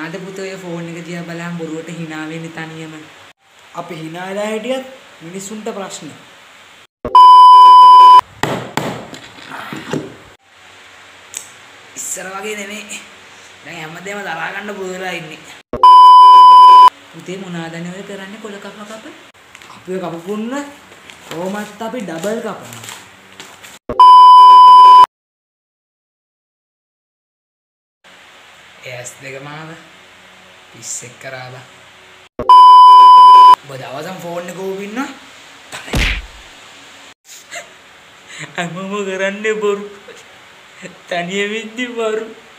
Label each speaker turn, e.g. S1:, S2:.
S1: මොනාද පුතේ ඔය ෆෝන් එක දිහා බලන් බොරුවට hina වෙන්නේ තනියම.
S2: අපි hina වෙලා හිටියත් මිනිස්සුන්ට ප්‍රශ්න.
S1: ඉස්සර වගේ නෙමෙයි. දැන් හැමදේම දරා ගන්න පුරුදු වෙලා ඉන්නේ. පුතේ මොනවාදනේ ඔය කරන්නේ කොල කප කප?
S2: අපි කපපුන්න කොහොමත් අපි ඩබල් කපනවා.
S1: එස් දෙක මාව පිස්සෙක් කරාලා. ඔබ දවසම ෆෝන් එක ඕපින්නවා. අම්මම කරන්නේ බොරු. තනියම ඉඳි බොරු.